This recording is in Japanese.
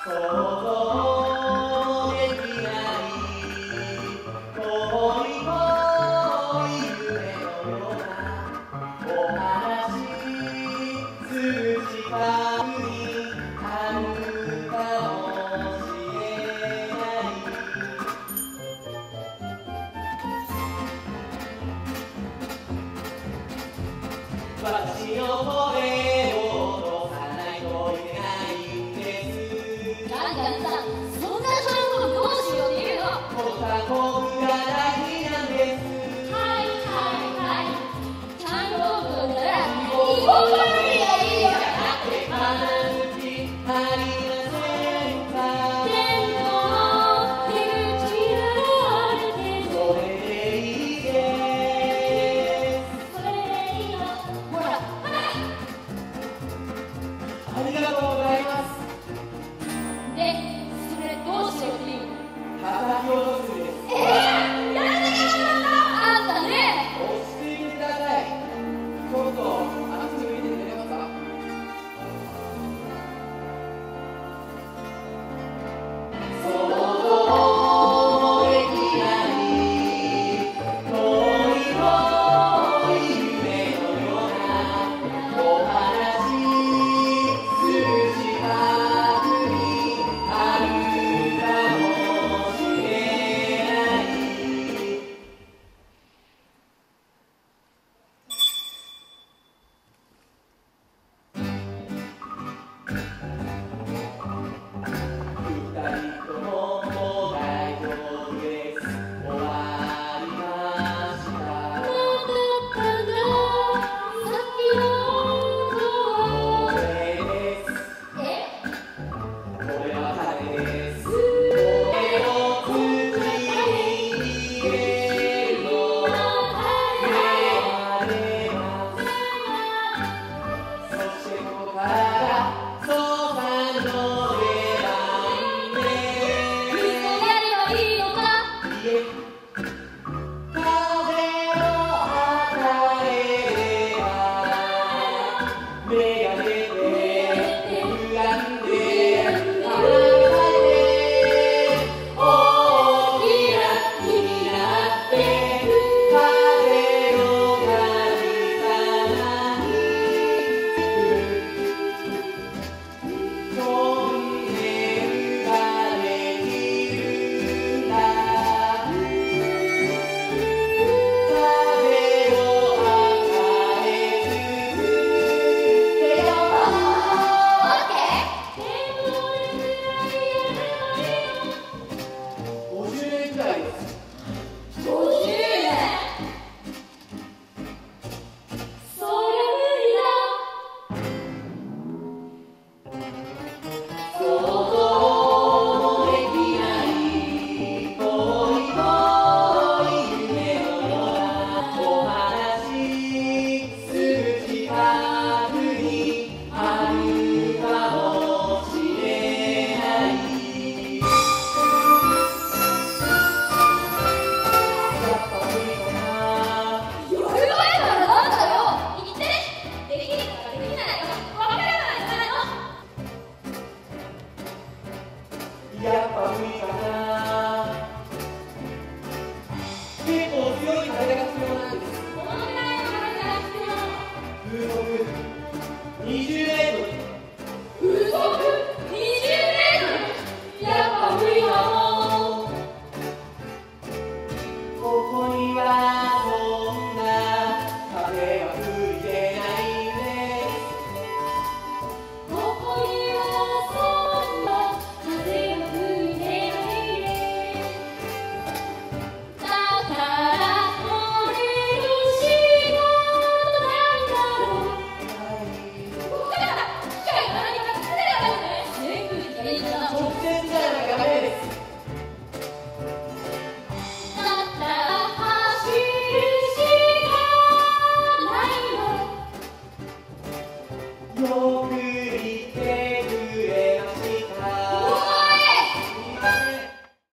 私の声を落とさないといけないんです。 ガンガンさん、そんなちゃんとどうしようっていうの。 この他僕が大事なんです。 はいはいはい。ちゃんと僕なら日本語がいいよいいよ。 話す気ありませんか。 でも手口があるけどそれでいいです。 それでいいよ。ほらほら。 ありがとうございます。 で、それどうしようっていうの。 叩き落とすんです。 やめてあんたね。 落ち着いてください。ちょっとあっち向いてくれますか。想像できない遠い遠い夢のようなお話する近くにあるかもしれない。二人とももう大丈夫です。終わりました。 なんだったんださっきの音は。 これです。 え、 これは種です。これを土に入れるの。芽が出ます。そしてここからソさんの出番です。 嘘やればいいのか。 いえ、風を与えれば芽が出て膨らんで花が咲いて大きな木になって風の神様にトンネルができるんだ。風を与え続けよオッケー。でも俺くらいやればいいの。 う。50年くらいです。 50年。そりゃ無理だ。 想像できない遠い遠い夢のようなお話すぐ近くにあるかもしれない。やっぱ無理かな。 欲がないからなんだよ。言ってね。できるのかできないのかわからないじゃないの。 やっぱ無理かな。結構強い風が必要なんです。 このぐらいの風が必要なの。 風速20